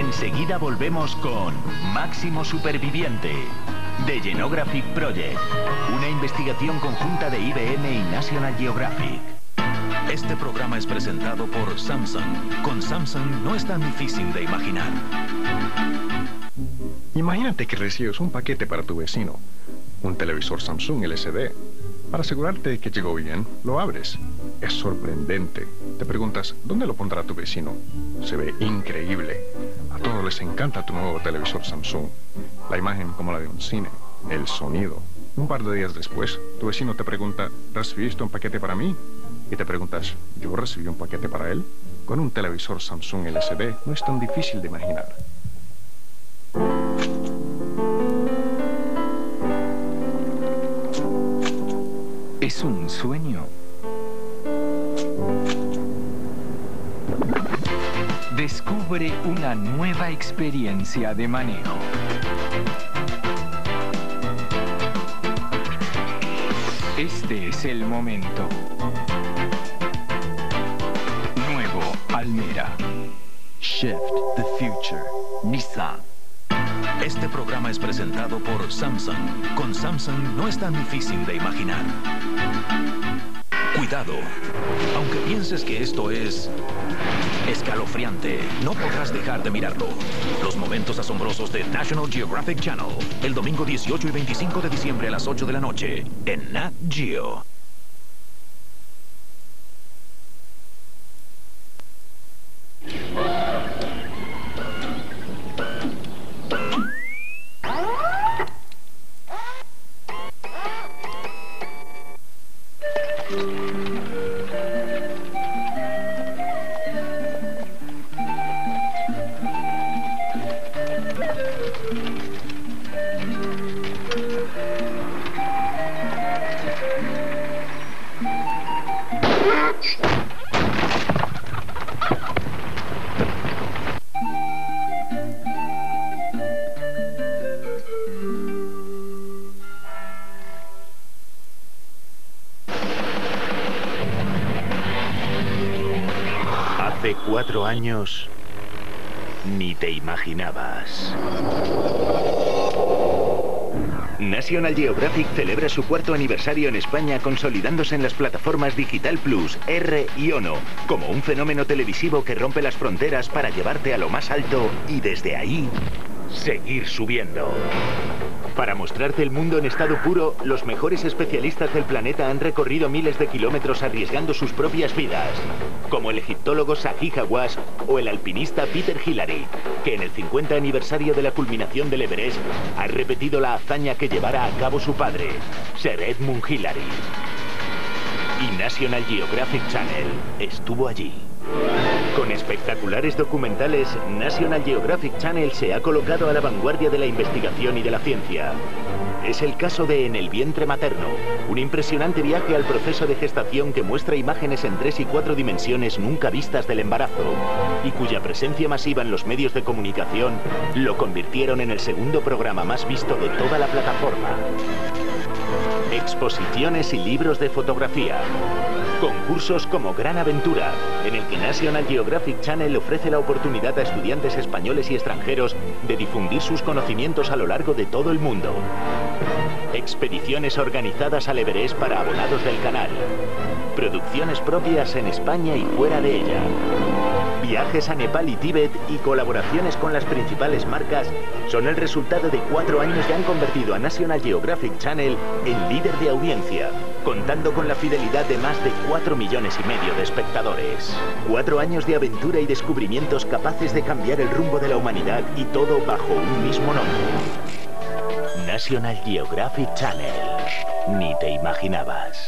Enseguida volvemos con Máximo Superviviente, de Genographic Project, una investigación conjunta de IBM y National Geographic. Este programa es presentado por Samsung. Con Samsung no es tan difícil de imaginar. Imagínate que recibes un paquete para tu vecino, un televisor Samsung LCD. Para asegurarte de que llegó bien, lo abres. Es sorprendente. Te preguntas, ¿dónde lo pondrá tu vecino? Se ve increíble. A todos les encanta tu nuevo televisor Samsung. La imagen como la de un cine, el sonido. Un par de días después, tu vecino te pregunta, ¿recibiste un paquete para mí? Y te preguntas, ¿yo recibí un paquete para él? Con un televisor Samsung LCD no es tan difícil de imaginar. ¿Es un sueño? Descubre una nueva experiencia de manejo. Este es el momento. Nuevo Almera. Shift the future. Nissan. Este programa es presentado por Samsung. Con Samsung no es tan difícil de imaginar. Cuidado. Aunque pienses que esto es escalofriante, no podrás dejar de mirarlo. Los momentos asombrosos de National Geographic Channel. El domingo 18 y 25 de diciembre a las 8 de la noche en Nat Geo. Hace 4 años, ni te imaginabas. National Geographic celebra su 4º aniversario en España consolidándose en las plataformas Digital Plus, R y Ono, como un fenómeno televisivo que rompe las fronteras para llevarte a lo más alto y desde ahí, seguir subiendo. Para mostrarte el mundo en estado puro, los mejores especialistas del planeta han recorrido miles de kilómetros arriesgando sus propias vidas, como el egiptólogo Zahi Hawass o el alpinista Peter Hillary, que en el 50 aniversario de la culminación del Everest ha repetido la hazaña que llevara a cabo su padre, Sir Edmund Hillary. Y National Geographic Channel estuvo allí. Con espectaculares documentales, National Geographic Channel se ha colocado a la vanguardia de la investigación y de la ciencia. Es el caso de En el vientre materno, un impresionante viaje al proceso de gestación que muestra imágenes en 3 y 4 dimensiones nunca vistas del embarazo, y cuya presencia masiva en los medios de comunicación lo convirtieron en el 2º programa más visto de toda la plataforma. Exposiciones y libros de fotografía. Concursos como Gran Aventura, en el que National Geographic Channel ofrece la oportunidad a estudiantes españoles y extranjeros de difundir sus conocimientos a lo largo de todo el mundo. Expediciones organizadas al Everest para abonados del canal. Producciones propias en España y fuera de ella. Viajes a Nepal y Tíbet y colaboraciones con las principales marcas son el resultado de 4 años que han convertido a National Geographic Channel en líder de audiencia, contando con la fidelidad de más de 4,5 millones de espectadores. 4 años de aventura y descubrimientos capaces de cambiar el rumbo de la humanidad, y todo bajo un mismo nombre. National Geographic Channel. Ni te imaginabas.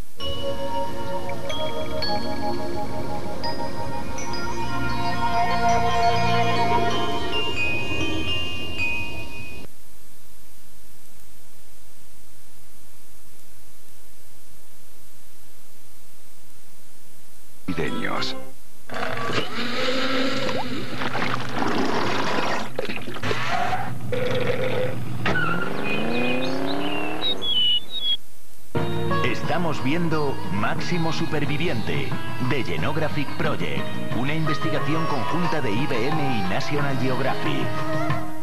Navideños. estamos viendo Máximo Superviviente, de Genographic Project, una investigación conjunta de IBM y National Geographic.